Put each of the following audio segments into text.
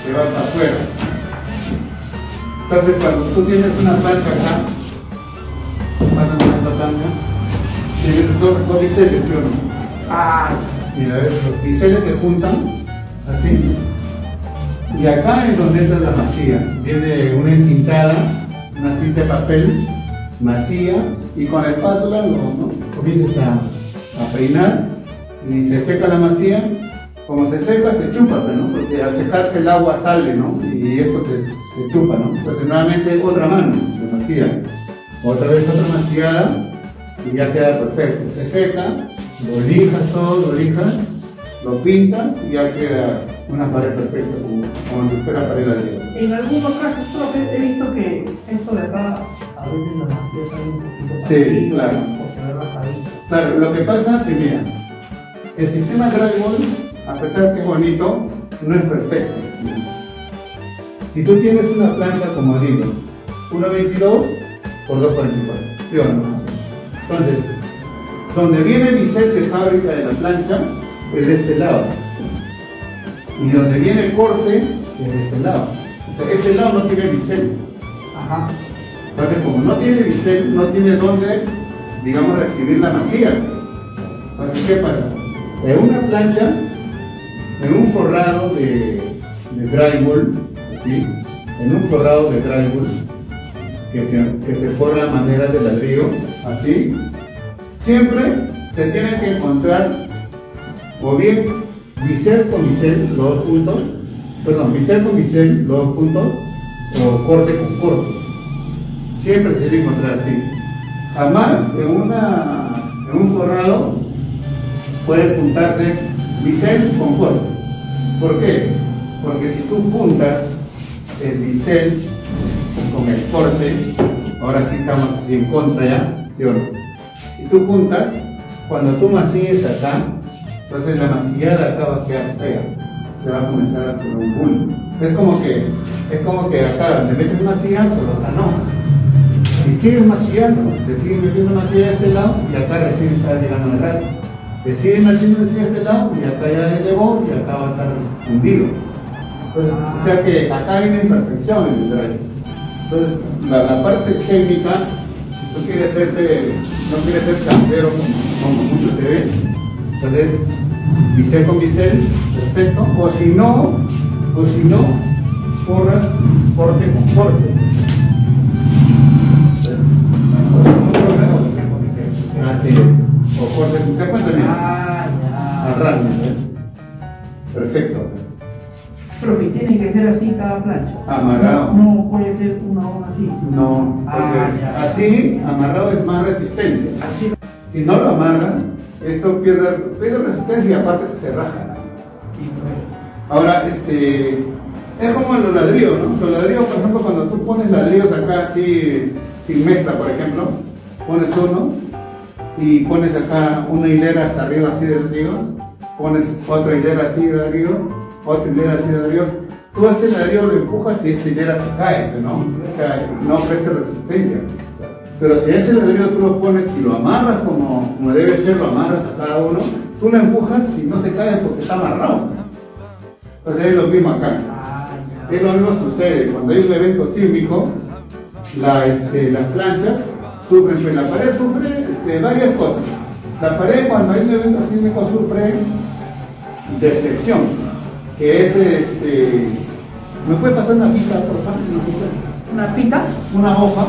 se va para afuera. Entonces cuando tú tienes una plancha acá, vas a poner la plancha, tienes dos biseles, ¿sí o no? Mira, los biseles se juntan, así, y acá es donde entra la masilla. Viene una encintada, una cinta de papel, masilla, y con la espátula ¿no? Comienzas a peinar, y se seca la masilla. Como se seca, se chupa, ¿no? Porque al secarse el agua sale, ¿no? Y esto se chupa, ¿no? Entonces nuevamente otra mano de masilla. Otra vez otra masillada y ya queda perfecto. Se seca, lo lijas todo, lo pintas y ya queda una pared perfecta, como si fuera pared ladrillo. En algunos casos he visto que esto de acá, a veces la masilla sale un poquito. Sí, claro. O se ve rajadito. Claro, lo que pasa es que mira, el sistema drywall, a pesar que es bonito, no es perfecto. Si tú tienes una plancha, como digo, 1.22 por 2.44, ¿sí o no? Entonces, donde viene el bisel de fábrica de la plancha es de este lado. Y donde viene el corte es de este lado. O sea, este lado no tiene bisel. Ajá. Entonces, como no tiene bisel, no tiene dónde, digamos, recibir la masilla. Entonces, ¿qué pasa? En una plancha, en un forrado de drywall, ¿sí? En un forrado de drywall que se forra a manera de ladrillo, así, siempre se tiene que encontrar o bien bisel con bisel, los dos puntos, perdón, bisel con bisel, los dos puntos, o corte con corte. Siempre se tiene que encontrar así. Jamás en un forrado puede juntarse bisel con corte. ¿Por qué? Porque si tú juntas el bisel con el corte, ahora sí estamos así en contra ya, ¿sí o no? Si tú juntas, cuando tú masilles acá, entonces la masillada acá va a quedar fea, se va a comenzar a poner un bulto. Es como que acá le metes masilla, pero acá no. Y sigues masillando, te sigues metiendo masilla de este lado y acá recién está llegando el ras. Te sigues metiendo masilla de este lado y acá ya elevó y acá va a estar hundido. Entonces, o sea que acá hay una imperfección en el drywall. Entonces, la parte técnica, si tú quieres no quieres ser champero como mucho se ve, entonces bisel con bisel, perfecto, o si no, forras corte con corte. Así es, o corte con corte también. Arranque, perfecto. Profe, tiene que ser así cada plancha. Amarrado. No puede ser una así. No, porque así, amarrado es más resistencia. Así. Si no lo amarras, esto pierde resistencia y aparte que se raja. Ahora, es como los ladrillos, ¿no? Los ladrillos, por ejemplo, cuando tú pones ladrillos acá así, sin mezcla, por ejemplo, pones uno y pones acá una hilera hasta arriba así de ladrillo, pones otra hilera así de ladrillo, otra hilera así de ladrillo. Tú este ladrillo lo empujas y esta hilera se cae, ¿no? O sea, no ofrece resistencia. Pero si ese ladrillo tú lo pones y lo amarras como debe ser, lo amarras a cada uno, tú lo empujas y no se cae porque está amarrado. Entonces es lo mismo acá. Es lo mismo sucede cuando hay un evento sísmico, las planchas sufren, pues la pared sufre varias cosas. La pared cuando hay un evento sísmico sufre deflexión, que es ¿me puede pasar una pita, por favor? ¿Una pita? Una hoja.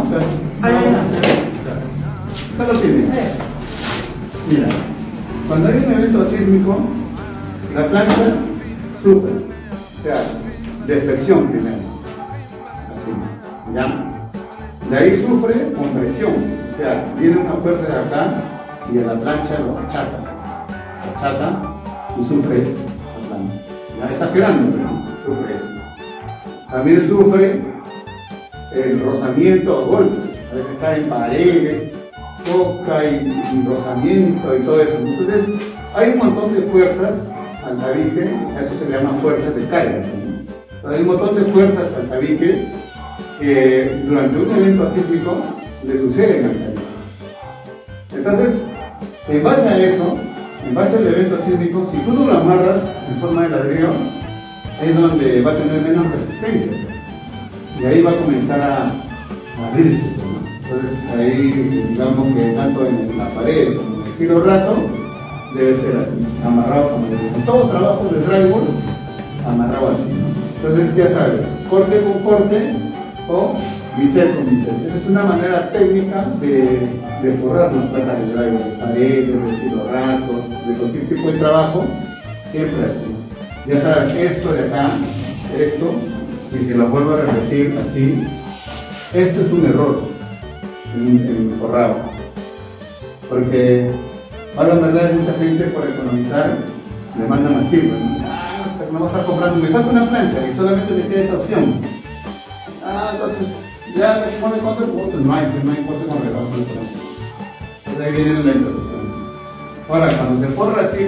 ¿Qué lo tienes? Mira, cuando hay un evento sísmico, la plancha sufre, o sea, deflexión primero, así, ¿ya? De ahí sufre compresión, o sea, viene una fuerza de acá y a la plancha lo achata y sufre esto, la plancha. Ya exagerando, ¿no? Sufre esto. También sufre el rozamiento a golpes, a veces caen paredes, toca y rozamiento y todo eso. Entonces, hay un montón de fuerzas al tabique, eso se llama fuerzas de carga, ¿no? Entonces, hay un montón de fuerzas al tabique que durante un evento sísmico le suceden al tabique. Entonces, en base a eso, en base al evento sísmico, si tú no lo amarras en forma de ladrillo, es donde va a tener menos resistencia. Y ahí va a comenzar a abrirse, ¿no? Entonces ahí digamos que tanto en la pared como en el filo raso debe ser así, amarrado como en todo trabajo de drywall, amarrado así, ¿no? Entonces ya sabes, corte con corte o bisel con bisel. Esa es una manera técnica de forrar las placas de drywall, de paredes, de filos rasos, de cualquier tipo de trabajo, siempre así. Ya saben, esto de acá, esto, y si lo vuelvo a repetir así, esto es un error en el forrado, porque ahora en verdad hay mucha gente por economizar le mandan al sirve, ¿no? No va a estar comprando, me falta una plancha y solamente me queda esta opción. Entonces ya le pone corte, no hay corte con regalo. Entonces ahí viene la introducción. Ahora cuando se forra así,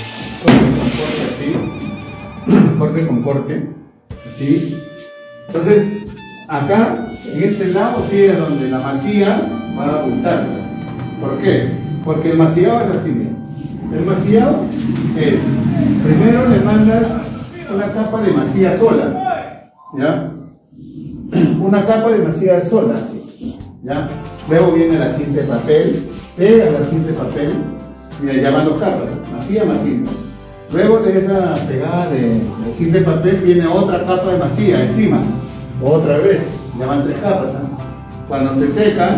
corte con corte, así. Entonces, acá, en este lado, sí es donde la masía va a abultar. ¿Por qué? Porque el masillado es así, mira. El masillado es, primero le mandas una capa de masía sola, ¿ya? Una capa de masía sola, así, ¿ya? Luego viene la cinta de papel, pega la cinta de papel, mira, ya van dos capas, masía. Luego de esa pegada de cinta de papel viene otra capa de masía encima, otra vez, ya van tres capas, ¿no? Cuando se seca,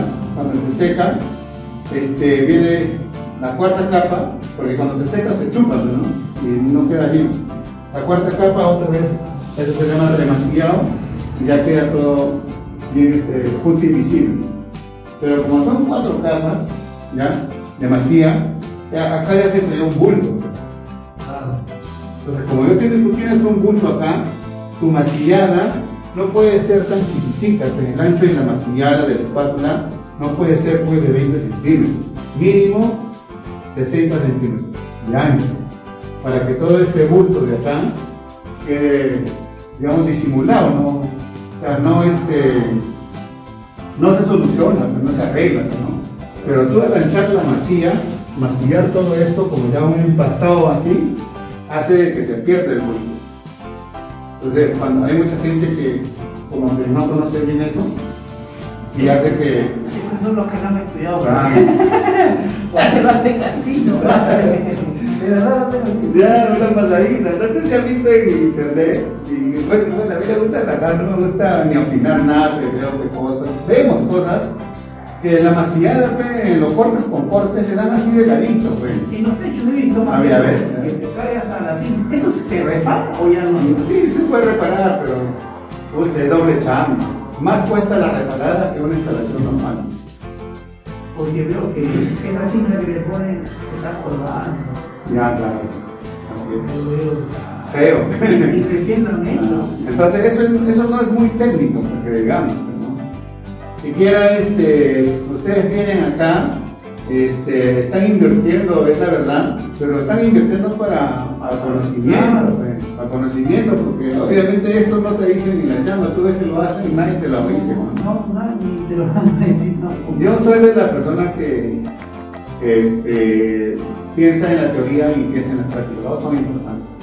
viene la cuarta capa, porque cuando se seca se chupa, ¿no? Y no queda bien. La cuarta capa otra vez, eso se llama remasillado, y ya queda todo bien justo y visible. Pero como son cuatro capas, ¿ya? De masía, acá ya se creó un bulto. Entonces, como tú tienes un bulto acá, tu masillada no puede ser tan chiquitica, el ancho de la masillada de la espátula no puede ser pues de 20 centímetros, mínimo 60 centímetros de ancho, para que todo este bulto de acá quede, digamos, disimulado, ¿no? O sea, no se soluciona, no se arregla, ¿no? Pero tú al anchar la masillar todo esto como ya un empastado así, hace que se pierda el bulto. Entonces, cuando hay mucha gente que como que no conoce bien eso, y hace que... Esos son los que no han estudiado. Porque lo hacen así, ¿no? De verdad lo hacen así. Ya, una pasadita. Entonces se ha visto en internet, y bueno, a mí me gusta trabajar, no me gusta ni opinar nada, pero veo que cosas, vemos cosas, que la masillada, pues, los cortes con cortes se dan así de ladito, pues. En los techos he visto, a ver. Que te cae hasta la cinta. ¿Eso se repara o ya no? Sí, se puede reparar, pero es doble chamba. Más cuesta la reparada que una instalación normal. Porque veo que esa cinta que le ponen está colgando. Ya, claro. Así es. Feo. Y creciendo en eso. Entonces, eso no es muy técnico, porque digamos, ¿no? Siquiera ustedes vienen acá, están invirtiendo, es la verdad, pero están invirtiendo para conocimiento, para conocimiento, porque obviamente esto no te dicen ni la chamba, tú ves que lo hacen y nadie te lo dice, ¿no? No, nadie te lo van a decir tampoco. Yo soy de la persona que piensa en la teoría y piensa en la práctica, los dos son importantes.